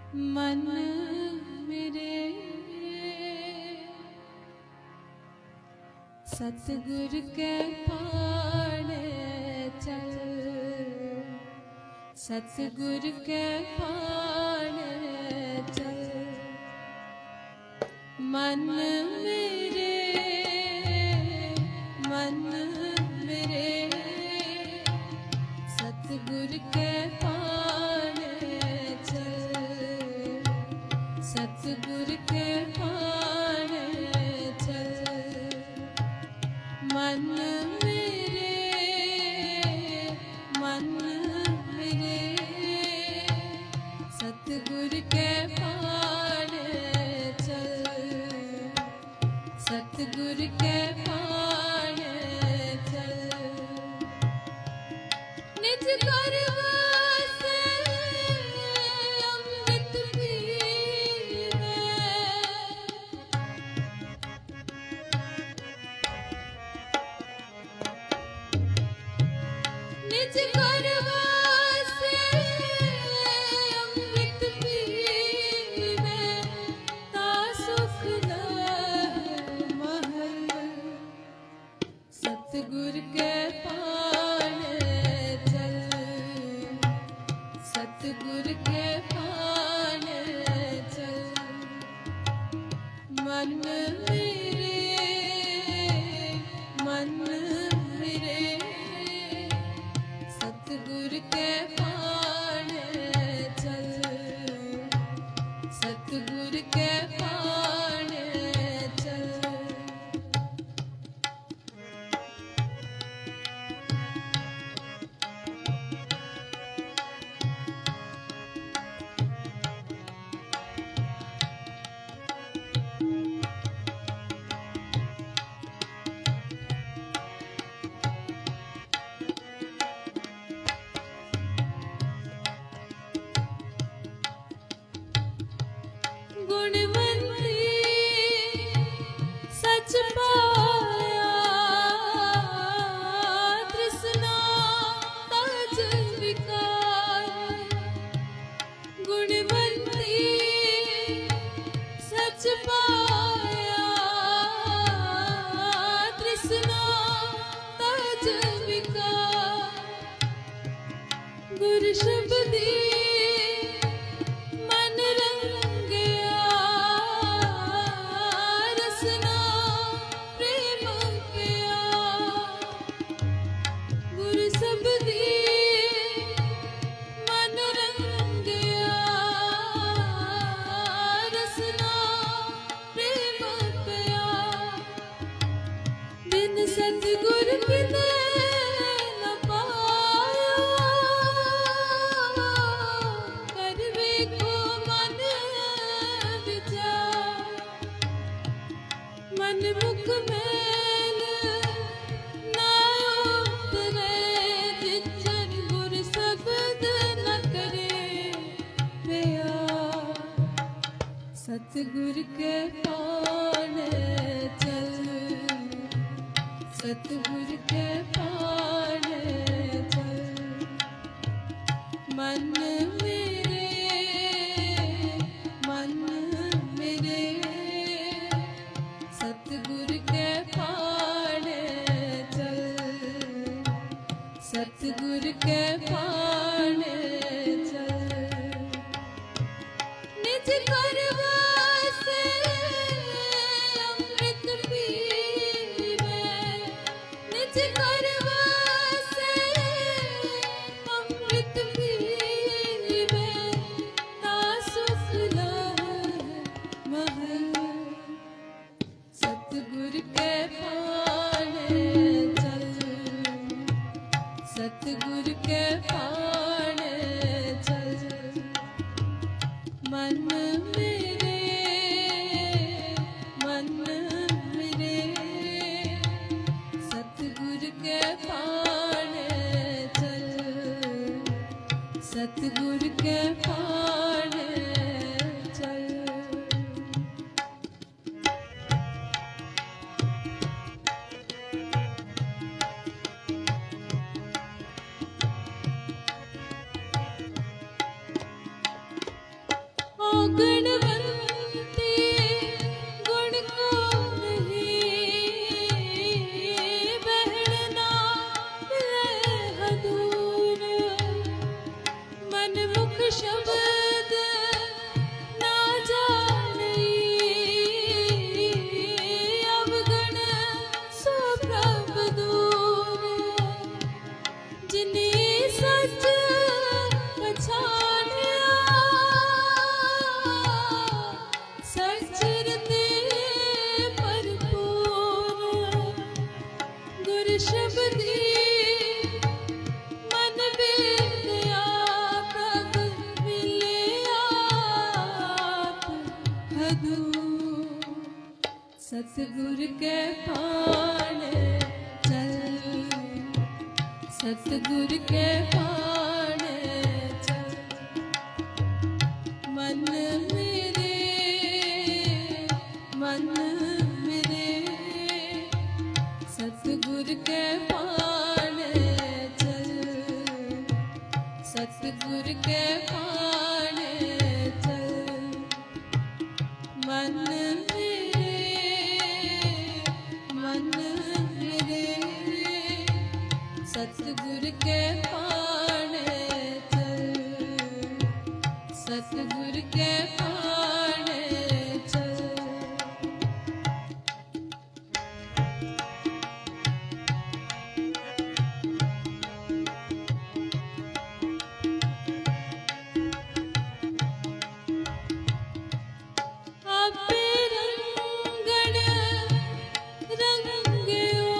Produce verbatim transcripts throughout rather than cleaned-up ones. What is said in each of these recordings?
मन मेरे सतगुर के पाने चल, सतगुर के पाने चल। मन मेरे मन मेरे सतगुर के पाने चल, सतगुर के पाने चल। मन मेरे मन मेरे सतगुर के पाने चल, सतगुर के पाने चल। निज करवा से अमृत पीवे, निज करवा से अमृत पीवे, ता सुख लहे महल। सतगुर के पाने चल, सतगुर के पाने चल। मन मेरे मन मेरे सतगुर के पाने चल, सतगुर के पाने चल। गुणवंती सच पाया, तृष्णा तज विकार। गुणवंती सच पाया, तृष्णा तज विकार। गुर शब्दी सतगुर बिना न पाया, करवे को मन विचार। मन मुख मैल ना उतरे, जिचर गुर शब्द न करे प्यार। सतगुर के पाने चल, सतगुर के पाने चल। मन मेरे मन मेरे सतगुर के पाने चल, सतगुर के पाने चल। निज करवा से अमृत पीवे, निज करवा से अमृत पीवे, ता सुख लहे महल। सतगुर के पाने चल, सतगुर के पाने चल। मन मेरे मन मेरे सतगुर के पाने चल, सतगुर के पाने चल। गुणवंती गुण को नहीं बहना मिले दूर मन मुख शब्द ना जाने अवगण सो प्रभ दूर जिन्हें सच पछानिया सचरते भरपूर गुर शब्दी मन बेदया प्रभ मिले आप हदूर सतगुर के पाण चल सतगुर के पाण चल मन मेरे मन मेरे सतगुर के पाण चल सतगुर के पाण चल मन मेरे मन मेरे सतगुर के पाण चल सतगुर के पाण चल आपे रंगण रंग्यो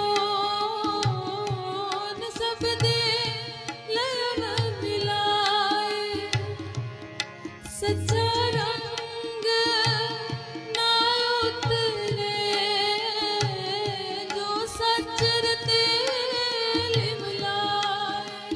न सब दे लयन मिलाए सच्चा रंग ना उतरे जो सच रते लिमलाए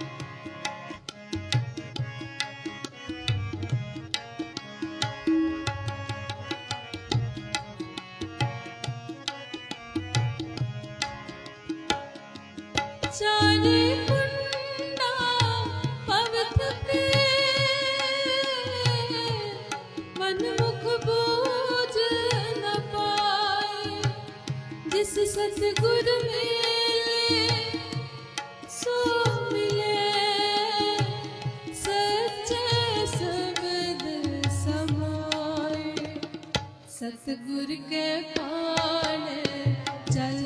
चारे कुंडा पवित्र के मन मुख बूझ न पाए जिस सतगुर मिले सो मिले सच्चे शब्द समाए सतगुर के पाण चल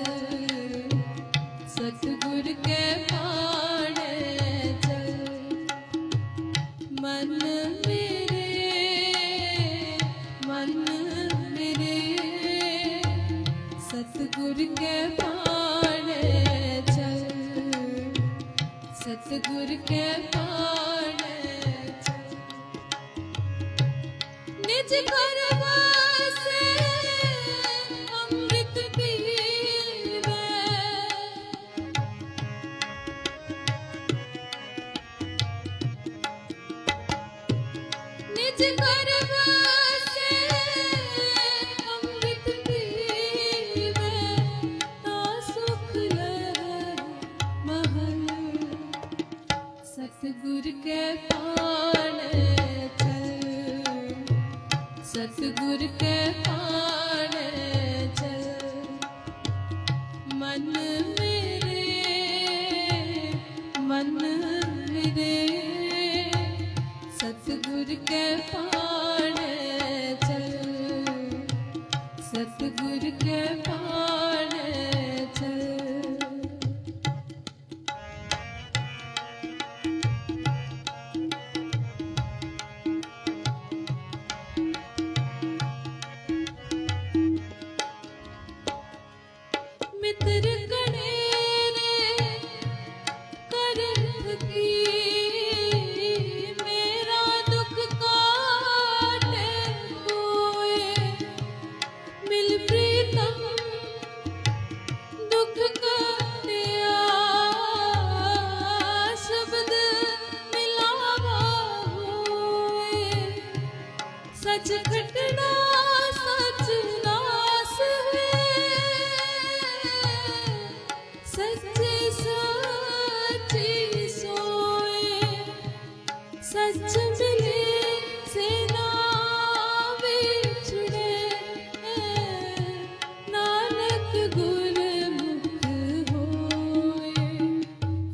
सतगुर के पाण चल मन मेरे मन मेरे सतगुर के पाण चल सतगुर के पाण चल निज करवा से अमृत पीवे निज करवा से अमृत पीवे ता सुख लहर महल सतगुर के पाण चल सतगुर के पाण चल मन मेरे मन मेरे सतगुर के पाण चल सतगुर के पाण चल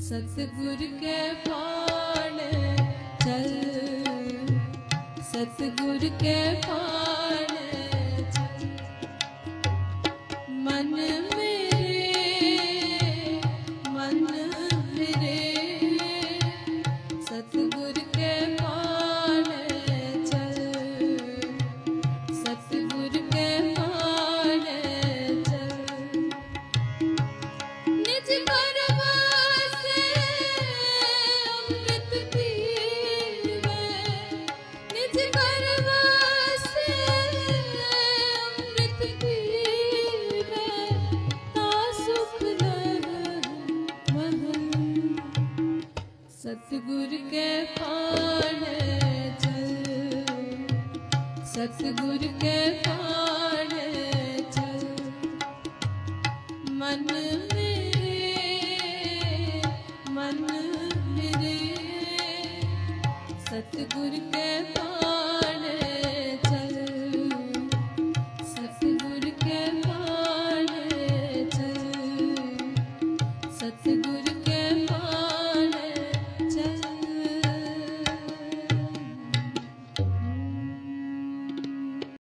सतगुर के पाण चल, सतगुर के पाण चल। मन मेरे मन मेरे सतगुर के पाण चल, सतगुर के पाण चल। निज घर वासे अमृत पीवे, निज घर वासे अमृत पीवे, ता सुख लहै महल। सतगुर के पाण चल, सतगुर के पाण चल। मन मन मेरे सतगुर के पाण चल, सतगुर के पाण चल, सतगुर के